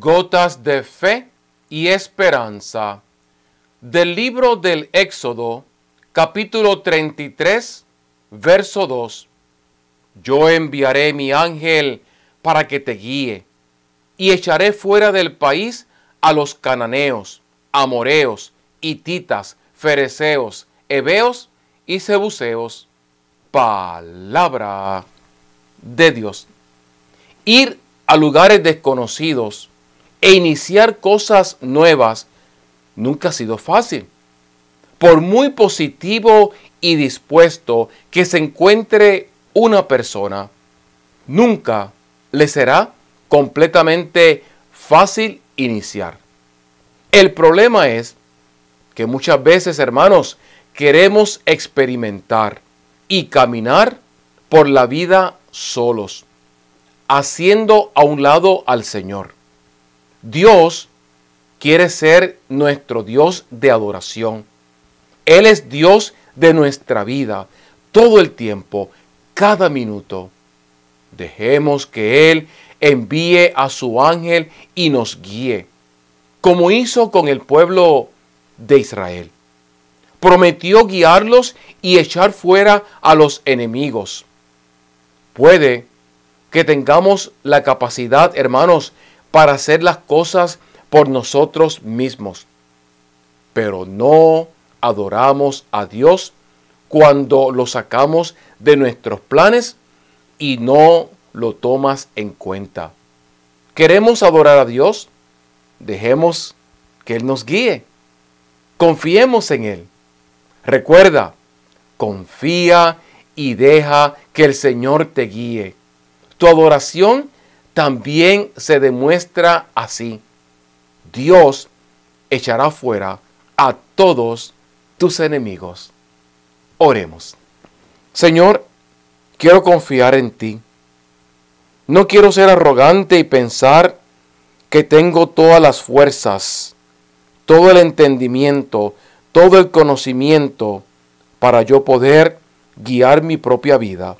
Gotas de fe y esperanza. Del libro del Éxodo, capítulo 33, verso 2. Yo enviaré mi ángel para que te guíe, y echaré fuera del país a los cananeos, amoreos, hititas, fereceos, heveos y jebuseos. Palabra de Dios. Ir a lugares desconocidos e iniciar cosas nuevas nunca ha sido fácil. Por muy positivo y dispuesto que se encuentre una persona, nunca le será completamente fácil iniciar. El problema es que muchas veces, hermanos, queremos experimentar y caminar por la vida solos, haciendo a un lado al Señor. Dios quiere ser nuestro Dios de adoración. Él es Dios de nuestra vida, todo el tiempo, cada minuto. Dejemos que Él envíe a su ángel y nos guíe, como hizo con el pueblo de Israel. Prometió guiarlos y echar fuera a los enemigos. Puede que tengamos la capacidad, hermanos, para hacer las cosas por nosotros mismos, pero no adoramos a Dios cuando lo sacamos de nuestros planes y no lo tomas en cuenta. ¿Queremos adorar a Dios? Dejemos que Él nos guíe. Confiemos en Él. Recuerda, confía y deja que el Señor te guíe. Tu adoración también se demuestra así. Dios echará fuera a todos tus enemigos. Oremos. Señor, quiero confiar en ti. No quiero ser arrogante y pensar que tengo todas las fuerzas, todo el entendimiento, todo el conocimiento para yo poder guiar mi propia vida.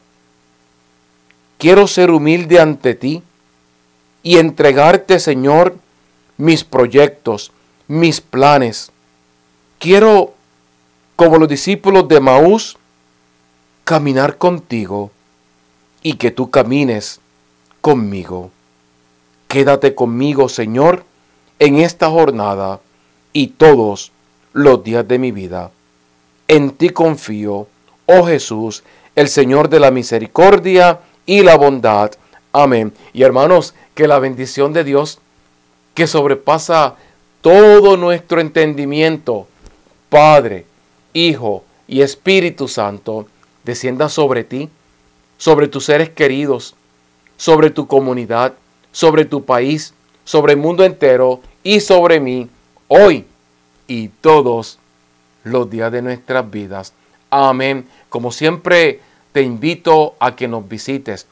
Quiero ser humilde ante ti y entregarte, Señor, mis proyectos, mis planes. Quiero, como los discípulos de Emaús, caminar contigo y que tú camines conmigo. Quédate conmigo, Señor, en esta jornada y todos los días de mi vida. En ti confío, oh Jesús, el Señor de la misericordia y la bondad. Amén. Y hermanos, que la bendición de Dios, que sobrepasa todo nuestro entendimiento, Padre, Hijo y Espíritu Santo, descienda sobre ti, sobre tus seres queridos, sobre tu comunidad, sobre tu país, sobre el mundo entero y sobre mí, hoy y todos los días de nuestras vidas. Amén. Como siempre, te invito a que nos visites,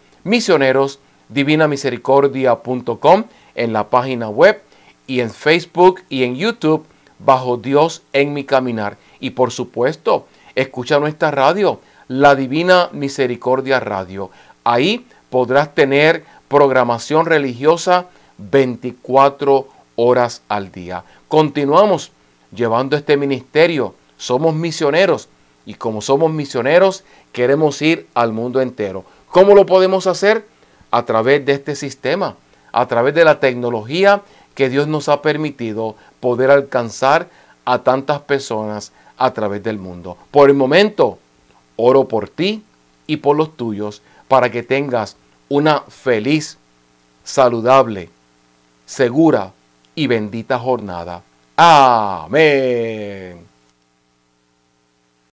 misionerosdivinamisericordia.com, en la página web y en Facebook y en YouTube bajo Dios en mi caminar. Y por supuesto, escucha nuestra radio, La Divina Misericordia Radio. Ahí podrás tener programación religiosa 24 horas al día. Continuamos llevando este ministerio. Somos misioneros y como somos misioneros queremos ir al mundo entero. ¿Cómo lo podemos hacer? A través de este sistema, a través de la tecnología que Dios nos ha permitido poder alcanzar a tantas personas a través del mundo. Por el momento, oro por ti y por los tuyos para que tengas una feliz, saludable, segura y bendita jornada. Amén.